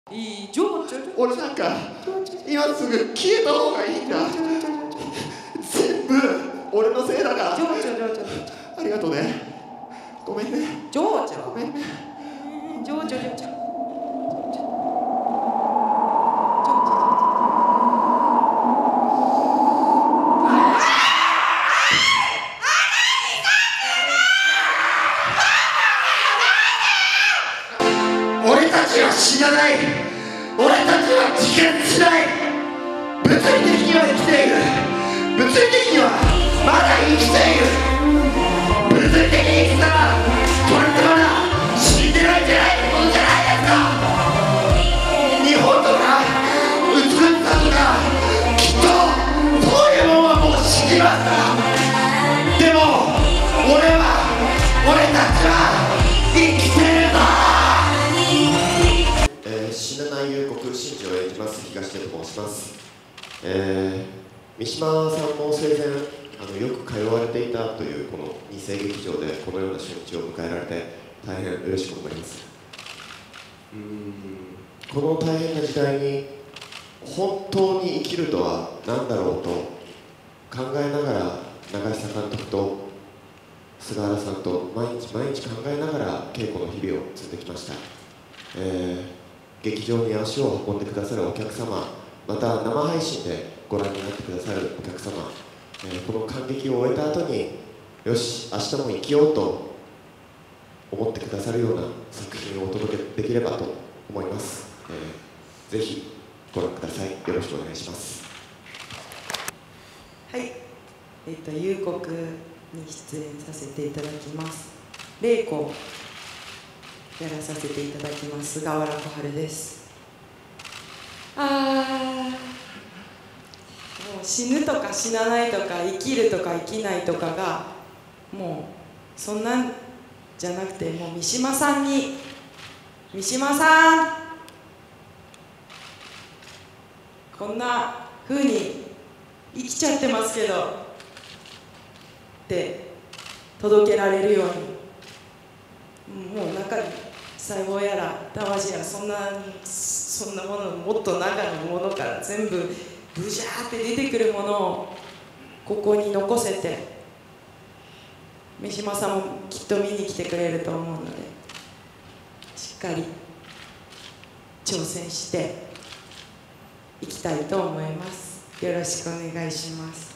いい、ちょ俺なんか今すぐ消えた方がいいんだ。全部俺のせいだから。ありがとうね。ごめんね。ごめんね。俺たちは死なない。俺たちは自決しない。物理的には生きている。物理的にはまだ生きている。物理的に生きたらこれってまだ死んでないんじゃないってことじゃないですか。日本とか美しさとかきっとそういうものはもう死にました。でも俺たちは生きてるぞ。死なない幽谷真治を演じます東出と申します。三島さんも生前よく通われていたというこの二世劇場でこのような初日を迎えられて大変嬉しく思います。この大変な時代に本当に生きるとは何だろうと考えながら長久監督と菅原さんと毎日考えながら稽古の日々を積んできました。劇場に足を運んでくださるお客様、また生配信でご覧になってくださるお客様、この感激を終えた後によし明日も生きようと思ってくださるような作品をお届けできればと思います。ぜひご覧ください。よろしくお願いします。 はい、幽谷に出演させていただきます玲子をやらさせていただきます菅原小春です。もう死ぬとか死なないとか生きるとか生きないとかがもうそんなんじゃなくて、もう三島さんに「三島さんこんな風に生きちゃってますけど」って届けられるように、もう中に細胞やら魂やらそんなもの、もっと中のものから全部ブジャーって出てくるものをここに残せて、三島さんもきっと見に来てくれると思うので、しっかり挑戦していきたいと思います。よろしくお願いします。